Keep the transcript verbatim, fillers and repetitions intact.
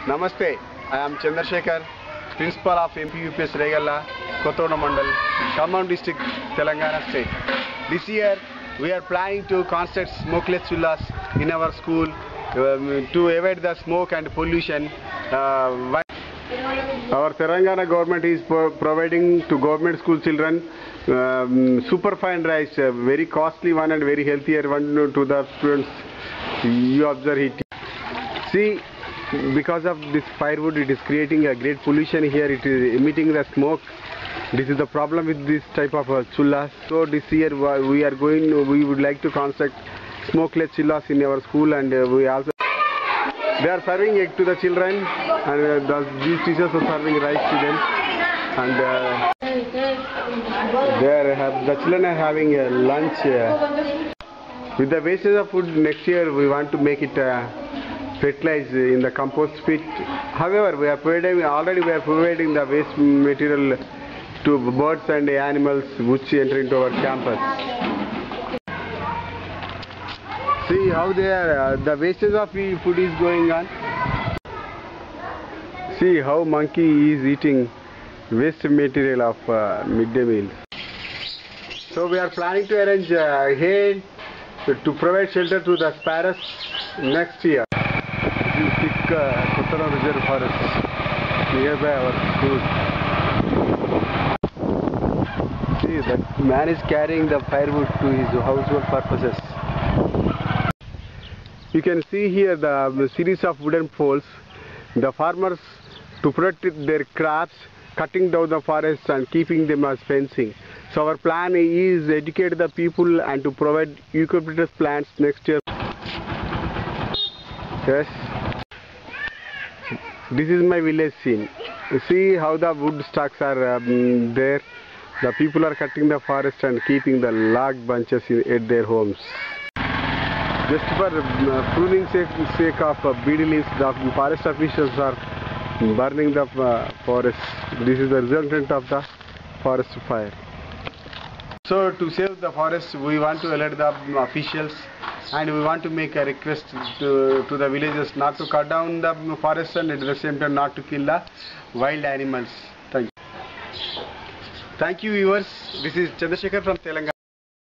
Namaste, I am Chandrasekhar, Principal of M P U P S Regala, Kothona Mandal, Khammam District, Telangana State. This year we are planning to construct smokeless villas in our school um, to avoid the smoke and pollution. Uh, our Telangana government is pro providing to government school children um, superfine rice, a very costly one and very healthier one to the students. You observe it. See, because of this firewood, it is creating a great pollution here. It is emitting the smoke. This is the problem with this type of uh, chullas. So this year we are going. We would like to construct smokeless chullas in our school, and uh, we also they are serving egg to the children, and uh, the, these teachers are serving rice to them, and uh, they are have, the children are having a lunch. Uh, with the wastage of food, next year we want to make it. Uh, fertilize in the compost pit. However, we are providing already we are providing the waste material to birds and animals which enter into our campus. See how they are, uh, the wastage of food is going on. See how monkey is eating waste material of uh, midday meals. So we are planning to arrange uh, hay to provide shelter to the sparrows next year. Thick uh, Kothona Reserve Forest nearby our school. See, that man is carrying the firewood to his household purposes. You can see here the, the series of wooden poles. The farmers, to protect their crops, cutting down the forests and keeping them as fencing. So our plan is to educate the people and to provide eucalyptus plants next year. Yes. This is my village scene. See how the wood stocks are um, there. The people are cutting the forest and keeping the log bunches in, at their homes. Just for uh, pruning sake, sake of uh, beedi leaves, the forest officials are burning the uh, forest. This is the resultant of the forest fire. So to save the forest, we want to alert the officials, and we want to make a request to, to the villagers not to cut down the forest and at the same time not to kill the wild animals. Thank you. Thank you viewers. This is Chandrasekhar from Telangana.